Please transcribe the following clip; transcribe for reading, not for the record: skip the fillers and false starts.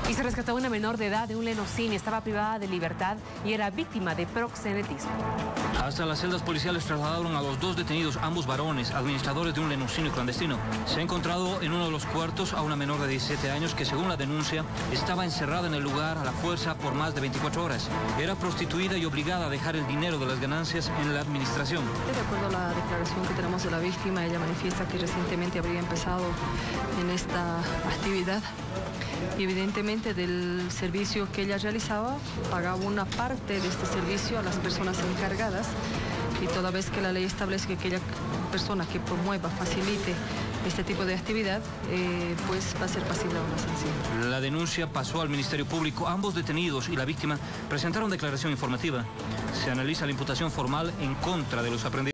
Y se rescató a una menor de edad de un Lenosini. Estaba privada de libertad y era víctima de proxenetismo. Hasta las celdas policiales trasladaron a los dos detenidos, ambos varones, administradores de un Lenosini clandestino. Se ha encontrado en uno de los cuartos a una menor de 17 años que, según la denuncia, estaba encerrada en el lugar a la fuerza por más de 24 horas. Era prostituida y obligada a dejar el dinero de las ganancias en la administración. De acuerdo a la declaración que tenemos de la víctima, ella manifiesta que recientemente habría empezado en esta actividad. Y evidentemente del servicio que ella realizaba, pagaba una parte de este servicio a las personas encargadas, y toda vez que la ley establece que aquella persona que promueva, facilite este tipo de actividad, pues va a ser pasible de una sanción. La denuncia pasó al Ministerio Público. Ambos detenidos y la víctima presentaron declaración informativa. Se analiza la imputación formal en contra de los aprendidos.